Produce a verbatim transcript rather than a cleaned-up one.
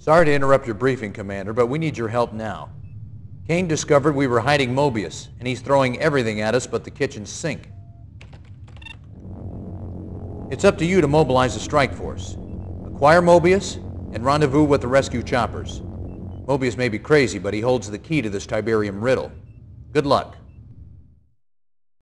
Sorry to interrupt your briefing, Commander, but we need your help now. Kane discovered we were hiding Mobius, and he's throwing everything at us but the kitchen sink. It's up to you to mobilize the strike force. Acquire Mobius and rendezvous with the rescue choppers. Mobius may be crazy, but he holds the key to this Tiberian riddle. Good luck.